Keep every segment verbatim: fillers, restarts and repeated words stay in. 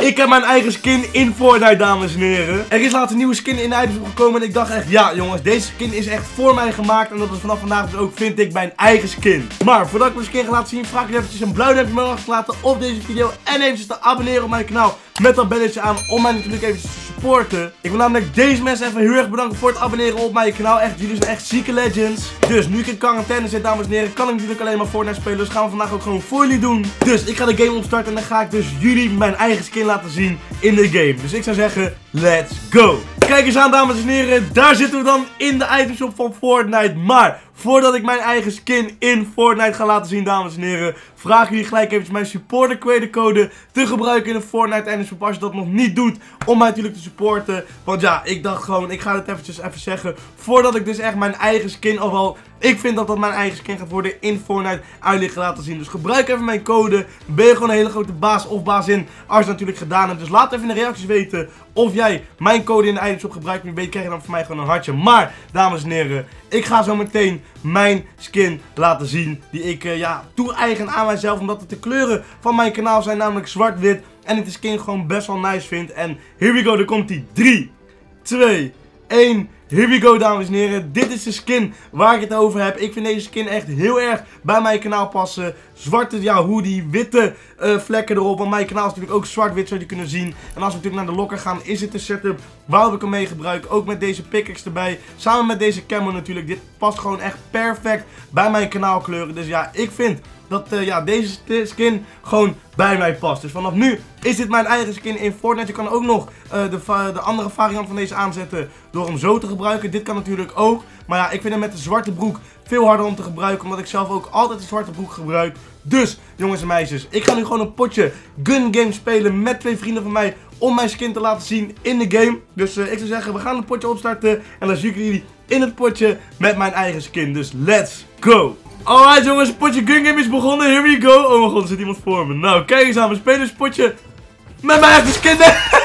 Ik heb mijn eigen skin in Fortnite, dames en heren. Er is laatst een nieuwe skin in de items opgekomen en ik dacht echt, ja jongens, deze skin is echt voor mij gemaakt. En dat is vanaf vandaag dus ook, vind ik, mijn eigen skin. Maar voordat ik mijn skin ga laten zien, vraag ik je eventjes een blauw duimpje omhoog te laten op deze video. En eventjes te abonneren op mijn kanaal met dat belletje aan om mij natuurlijk eventjes te supporten. Ik wil namelijk deze mensen even heel erg bedanken voor het abonneren op mijn kanaal. Echt, jullie zijn echt zieke legends. Dus nu ik in quarantaine zit, dames en heren, kan ik natuurlijk alleen maar Fortnite spelen. Dus gaan we vandaag ook gewoon voor jullie doen. Dus ik ga de game opstarten en dan ga ik dus jullie mijn eigen skin laten zien in de game. Dus ik zou zeggen, let's go! Kijk eens aan, dames en heren, daar zitten we dan in de itemshop van Fortnite. Maar voordat ik mijn eigen skin in Fortnite ga laten zien, dames en heren, vragen jullie gelijk eventjes mijn supporter creator code te gebruiken in de Fortnite itemshop als je dat nog niet doet, om mij natuurlijk te supporten. Want ja, ik dacht gewoon, ik ga dit eventjes even zeggen, voordat ik dus echt mijn eigen skin, ofwel ik vind dat dat mijn eigen skin gaat worden in Fortnite, uit jullie laten zien. Dus gebruik even mijn code, ben je gewoon een hele grote baas of bazin als je het natuurlijk gedaan hebt. Dus laat even in de reacties weten of jij mijn code in de itemshop gebruikt. Wie weet krijg je dan voor mij gewoon een hartje. Maar, dames en heren, ik ga zo meteen mijn skin laten zien. Die ik, uh, ja, toe-eigen aan mijzelf. Omdat het de kleuren van mijn kanaal zijn namelijk zwart-wit. En ik de skin gewoon best wel nice vind. En here we go, daar komt die. drie, twee, één. Here we go, dames en heren. Dit is de skin waar ik het over heb. Ik vind deze skin echt heel erg bij mijn kanaal passen. Zwarte, ja, hoodie, witte uh, vlekken erop. Want mijn kanaal is natuurlijk ook zwart-wit, zoals je kunnen zien. En als we natuurlijk naar de locker gaan, is het de setup waarop ik hem mee gebruik. Ook met deze pickaxe erbij. Samen met deze camo natuurlijk. Dit past gewoon echt perfect bij mijn kanaalkleuren. Dus ja, ik vind dat uh, ja, deze skin gewoon bij mij past. Dus vanaf nu is dit mijn eigen skin in Fortnite. Je kan ook nog uh, de, de andere variant van deze aanzetten door hem zo te gebruiken. Dit kan natuurlijk ook. Maar ja, ik vind hem met de zwarte broek veel harder om te gebruiken. Omdat ik zelf ook altijd de zwarte broek gebruik. Dus, jongens en meisjes, ik ga nu gewoon een potje gun game spelen met twee vrienden van mij. Om mijn skin te laten zien in de game. Dus uh, ik zou zeggen, we gaan een potje opstarten. En dan zie ik jullie in het potje met mijn eigen skin. Dus let's go! Alright jongens, het potje gun game is begonnen. Here we go. Oh mijn god, er zit iemand voor me. Nou, kijk eens aan. We spelen een potje met mijn eigen skin.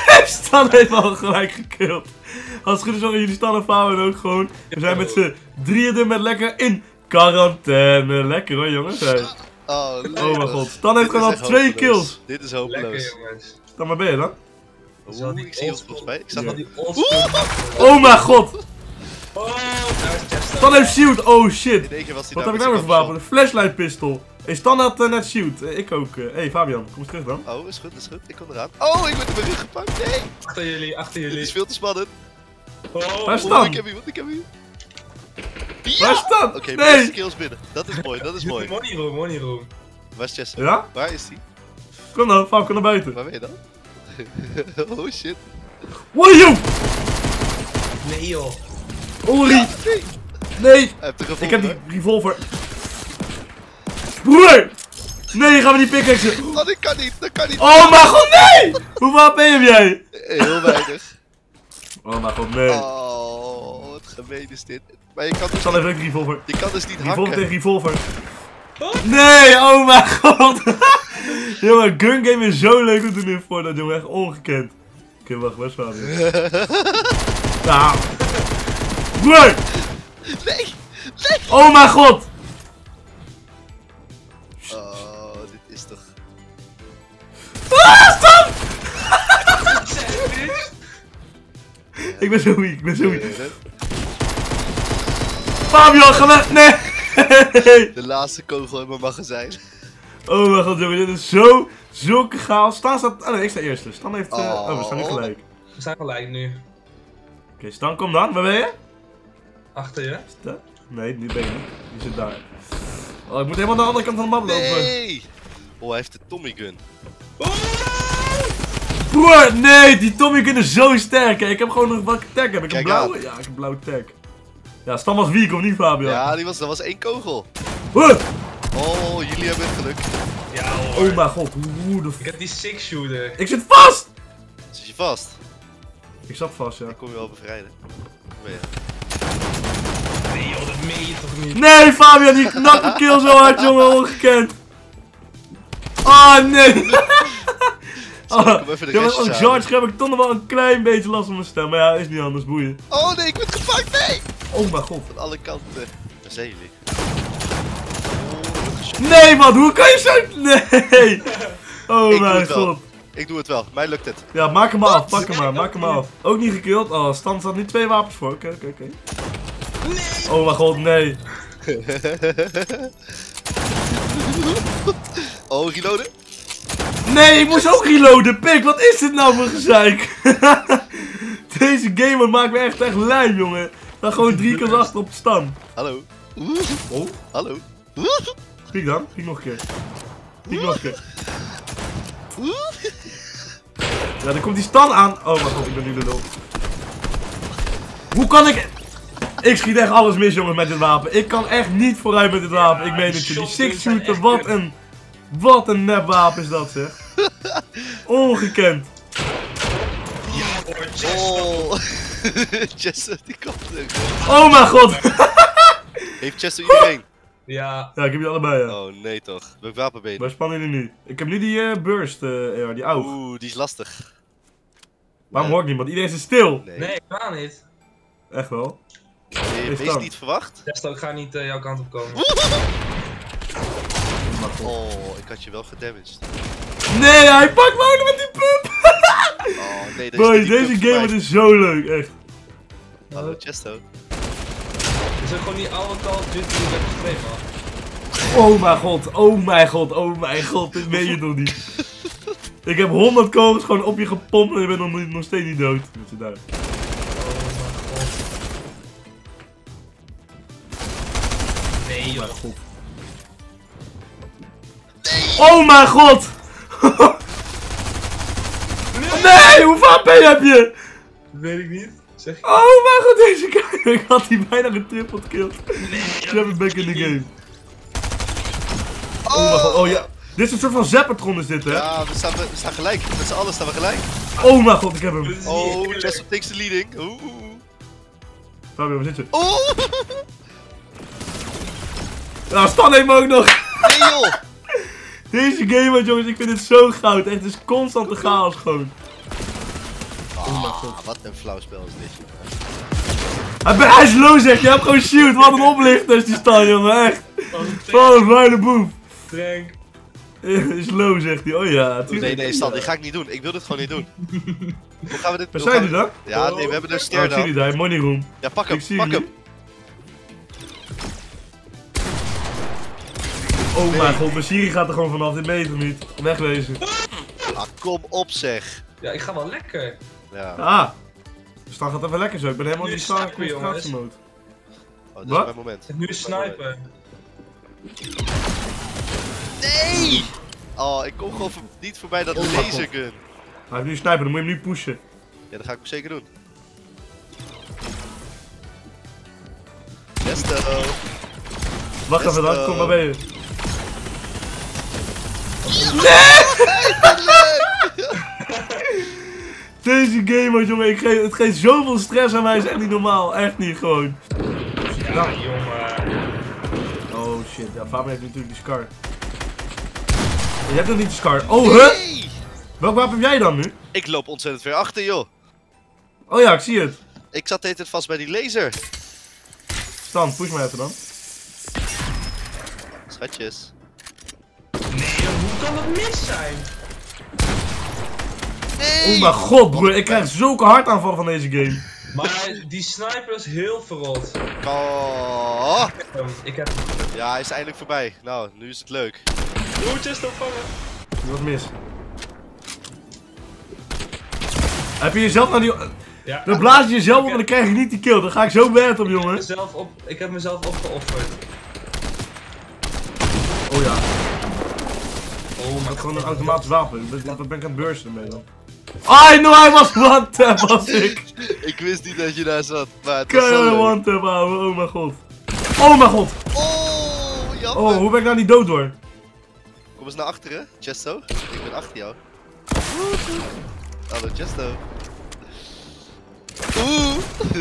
Stan heeft al gelijk gekild. Als het goed is, zorgen jullie Stan en Fabian ook gewoon. We zijn met z'n drieën er met lekker in quarantaine. Lekker hoor jongens. Hey. Oh, oh mijn god, Stan heeft gewoon al twee kills. Dit is hopeloos. Lekker jongens. Stan, waar ben je dan? Oeh, ik zie ons volgens mij. Ik sta Ja. nog. Oh mijn god. Oh, Stan heeft shield. Oh shit. In één keer was hij Wat daar heb ik nou weer voor wapen? Een flashlight pistol. Hey, Stan had uh, net shield. Uh, ik ook. Uh. Hey Fabian, kom eens terug dan. Oh, is goed, is goed. Ik kom eraan. Oh, ik word in mijn rug gepakt. Nee. achter jullie, achter Dit jullie. is veel te spannend. Oh, Waar is Oh, Stan? ik heb iemand, ik heb iemand. Waar is Stan? Oké, okay, Nee. mijn eerste kills binnen. Dat is mooi, dat is mooi. Money room, money room. Waar is Chester? Ja? Waar is die? Kom dan, Fabian, kom naar buiten. Waar ben je dan? Oh shit. Wow, yo! Nee joh. Ori! Ja, nee. Nee! Hij heeft er Ik heb die revolver. Broer! Nee, gaan we die pickaxe. Oh, dat kan niet, dat kan niet. Oh mijn god, nee! Hoeveel H P heb jij? Heel weinig. Oh mijn god, nee. Oh, wat gemeen is dit. Maar je kan dus, Stan heeft ook een revolver. je kan dus niet Revolver hakken. tegen revolver. Nee, oh mijn god. Jongen, gun game is zo leuk om te doen in Fortnite, jongen. Echt ongekend. Oké, okay, wacht, waar is Fabian? Nou. Broer! Nee, nee. Oh mijn god! Oh, dit is toch... Ah, Stan! Ik ben zo weak, ik ben zo weak. Fabian, ga weg! Nee! De laatste kogel in mijn magazijn. Oh mijn god, jongen, dit is zo, zulke chaos. Stan staat... Oh nee, ik sta eerste. Stan heeft... Uh... Oh. oh, we staan nu gelijk. We zijn gelijk nu. Oké, okay, Stan, kom dan. Waar ben je? Achter je. Stan? Nee, nu ben je niet. Die zit daar. Oh, ik moet helemaal naar de andere kant van de map lopen. Nee! Oh, hij heeft de Tommy gun. Broer, nee, die Tommy gun is zo sterk. Hè. Ik heb gewoon nog welke tag heb ik? Een Kijk blauwe? aan. Ja, ik heb een blauwe tag. Ja, Stan was weak of niet, Fabian? Ja, die was, dat was één kogel. Huh. Oh, jullie hebben het geluk. Ja hoor. Oh mijn god, hoe de f... Ik heb die six shooter. Ik zit vast! Zit je vast? Ik zat vast, ja. Dan kom je wel bevrijden. Waar ben je? Nee joh, dat meen je toch niet. Nee, Fabian, die knapt de kill zo hard, jongen, ongekend. Oh, nee. Zal ik Oh, hem even de jongens, restjes als halen? George heb ik toch nog wel een klein beetje last van mijn stem. Maar ja, is niet anders, boeien. Oh nee, ik word gepakt, nee! Oh mijn god. Van alle kanten. Waar zijn jullie? Oh, ik word geschoten. Nee, man, hoe kan je zo... Nee. Oh Ik mijn moet wel. god. Ik doe het wel. Mij lukt het. Ja, maak hem af. Pak hem maar. Maak hem af. Ook niet gekild. Oh, Stan staat nu twee wapens voor. Oké, oké, oké. Nee! Oh mijn god, nee. Oh, reloaden. Nee, ik moest ook reloaden. Pik, wat is dit nou voor gezeik? Deze gamer maakt me echt echt lijm, jongen. Dan gewoon drie keer achter op de Stan. Hallo. Oh. Hallo. Piek dan. Piek nog een keer. Piek nog een keer. Ja, dan komt die Stan aan. Oh mijn god, ik ben nu de lul. Hoe kan ik... Ik schiet echt alles mis, jongens, met dit wapen. Ik kan echt niet vooruit met dit wapen. Ik meen het je. Die six shooter, wat een... Wat een nep wapen is dat, zeg. Ongekend. Ja hoor, Chester. Oh. Chester, die komt er. Oh mijn god. Heeft Chester iedereen? Ja. Ja, ik heb die allebei, ja. Oh, nee toch. Welk wapen ben je? Waar spannen jullie nu? Ik heb nu die uh, burst, uh, ja, die oud. Oeh, die is lastig. Waarom hoort niemand? Iedereen is stil. Nee. Nee, helemaal niet. Echt wel. Nee, Is wees dan. niet verwacht? Chester, ik ga niet uh, jouw kant op komen. Oh, ik had je wel gedamaged. Nee, hij pakt me ook nog met die pup. Oh, nee, dat Boy, is die deze pup game voorbij. is zo leuk, echt. Hallo, Chesto. Is ook gewoon niet alle Call of Duty die ik heb gespeeld, man. Oh mijn god, oh mijn god, oh mijn god, dit meen je nog niet. Ik heb honderd kogels gewoon op je gepompt en je bent nog, niet- nog steeds niet dood. Met je duim. Oh mijn god. Nee joh. God. Oh mijn god! Nee, hoeveel H P heb je? Weet ik niet. Zeg ik. Oh mijn god, deze guy. Ik had die bijna getrippeld killed. Nee, Ik heb hem back in the game. Oh mijn god, oh ja. Dit is een soort van Zappertron is dit, hè? Ja, we staan, we staan gelijk. Met z'n allen staan we gelijk. Oh mijn god, ik heb hem. Dit is niet Oh, eerlijk. Chester takes the leading. Oeh. Fabio, waar zit je? Oh! Ja, Stan heeft me ook nog. Nee joh! Deze game, jongens, ik vind het zo goud. Echt, het is constante chaos gewoon. Ah, wat een flauw spel is dit, jongen. Hij, ben, hij is low, zeg je. Je hebt gewoon shield. Wat een oplichter is die Stan, jongen. Echt. Wat een vuile boef. Trank. Is low, zegt hij. Oh ja, tuurlijk. Nee, nee, Stan, dit ga ik niet doen. Ik wil dit gewoon niet doen. Hoe gaan we dit Waar hoe zijn gaan die we- dan? Ja, nee, we hebben een Oh, ster ik zie die dan. daar, money room. Ja, pak hem, Ik zie pak jullie. hem. Oh Nee. mijn god, mijn Siri gaat er gewoon vanaf. Dit meen je toch niet? Wegwezen. Ah, kom op zeg. Ja, ik ga wel lekker. Ja, Ah. Dus dan gaat het even lekker zo. Ik ben helemaal Nu in die zware sniper, jongens. concentratiemode. oh, dit Wat? is mijn moment. Nu snipen. Nee! Oh, ik kom gewoon voor- niet voorbij dat Oh, mijn god. lasergun. Hij heeft nu sniper, dan moet je hem nu pushen. Ja, dat ga ik ook zeker doen. Chesto. Wacht even dan, Best, kom uh, maar bij je. Deze gamer, jongen, ik geef, het geeft zoveel stress aan mij, is echt niet normaal. Echt niet, gewoon. Ja, jongen. Oh shit, ja, Fabian heeft natuurlijk die scar. Je hebt nog niet de scar. Oh, huh? Nee! Welk wapen heb jij dan nu? Ik loop ontzettend ver achter, joh. Oh ja, ik zie het. Ik zat de hele tijd vast bij die laser. Stan, push me even dan. Schatjes. Nee, joh, hoe kan dat mis zijn? Nee! Oh mijn god, broer, ik krijg zulke hartaanvallen van deze game. Maar die sniper is heel verrot. Oh. Ik heb... Ja, hij is eindelijk voorbij. Nou, nu is het leuk. Hoe Chester vangen? Die was mis. Heb je jezelf naar die... Ja. Dan blaas je jezelf op en dan krijg je niet die kill. Dan ga ik zo bad op, Ik heb jongen. mezelf, op, ik heb mezelf opgeofferd. Oh ja, Oh dat mijn is gewoon god. een automatisch wapen. Wat wat ben ik aan het bursten ermee dan? Ah, no, hij was one-tap, was ik. Ik wist niet dat je daar zat, maar het was zo Keiharde leuk. one-tap, ouwe. Oh mijn god. Oh mijn god. Oh, jammer. Oh, hoe ben ik nou niet dood door? Kom eens naar achteren, Chesto. Ik ben achter jou. Hallo, Chesto. Oeh.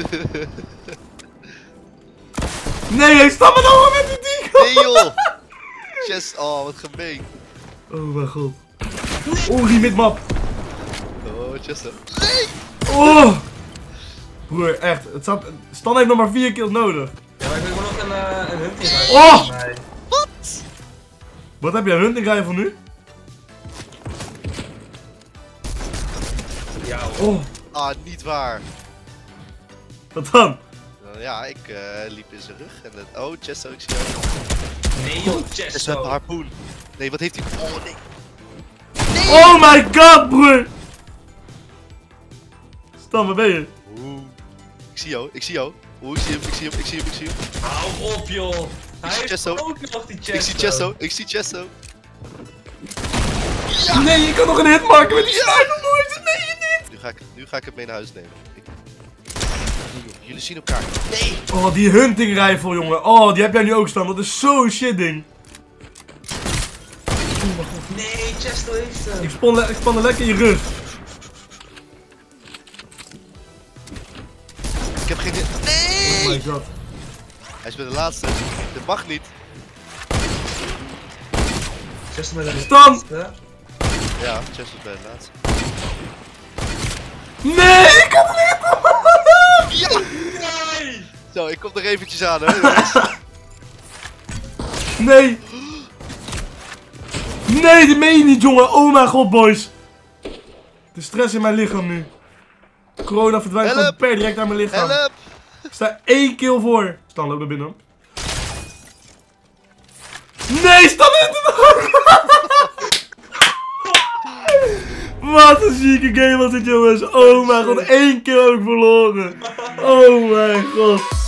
Nee, hij staat me nog met die deagle. Nee joh. Chest, oh wat gemeen. Oh mijn god. Oh, die mid-map. Oh, Chesto. Oh. Broer, echt. Het staat... Stan heeft nog maar vier kills nodig. Ja, maar ik wil nog een, uh, een hunting rijden. Oh! Nee. Wat? Wat heb jij hunting rifle nu? Ja hoor. Oh, Ah, niet waar. wat dan? Uh, ja, ik uh, liep in zijn rug en het... Oh, Chesto, ik zie jou. Nee joh, Chesto heeft Chesto. een harpoen. Nee, wat heeft hij? Oh, nee. Oh my god, broer! Stan, waar ben je? Oeh. Ik zie jou, ik zie jou. Oeh, ik zie hem, ik zie hem, ik zie hem, ik zie hem. Hou op joh. Hij zie heeft Chesto. ook nog die Chesto. Ik zie Chesto, ik zie Chesto. Nee, je kan nog een hit maken met die sniper, boys! Dat meen je niet! Nu ga ik, nu ga ik het mee naar huis nemen. Ik... Jullie zien elkaar. Nee! Oh, die hunting rifle, jongen. Oh, die heb jij nu ook staan. Dat is zo'n shit ding. Nee, Chesto heeft hem. Ik span, le ik span er lekker in je rug. Ik heb geen... Oh Nee! my god. Hij is bij de laatste. Dit mag niet. Chesto met een Stan! Ja, Chess is bij de laatste. Nee, ik had het niet! Ja! Nee! Zo, ik kom er eventjes aan hoor, jongens. Nee! Nee, dit meen je niet, jongen! Oh mijn god, boys! De stress in mijn lichaam nu. Corona verdwijnt Help! gewoon per direct uit mijn lichaam. Help! Ik sta één kill voor. Stan, loop naar binnen. Nee, Stan in de Wat een zieke game was dit, jongens. Oh mijn god, één kill ook verloren. Oh mijn god.